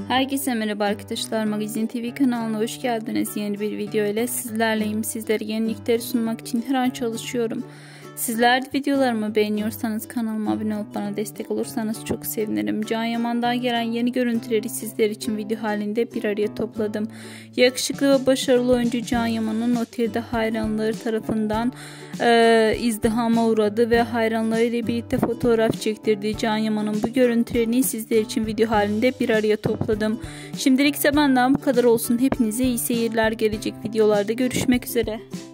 Herkese merhaba arkadaşlar, Magazin TV kanalına hoş geldiniz. Yeni bir video ile sizlerleyim. Sizlere yenilikleri sunmak için her an çalışıyorum. Sizler de videolarımı beğeniyorsanız kanalıma abone olup bana destek olursanız çok sevinirim. Can Yaman'dan gelen yeni görüntüleri sizler için video halinde bir araya topladım. Yakışıklı ve başarılı oyuncu Can Yaman'ın otelde hayranları tarafından izdihama uğradı ve hayranlarıyla birlikte fotoğraf çektirdiği Can Yaman'ın bu görüntülerini sizler için video halinde bir araya topladım. Şimdilik ise benden bu kadar olsun. Hepinize iyi seyirler. Gelecek videolarda görüşmek üzere.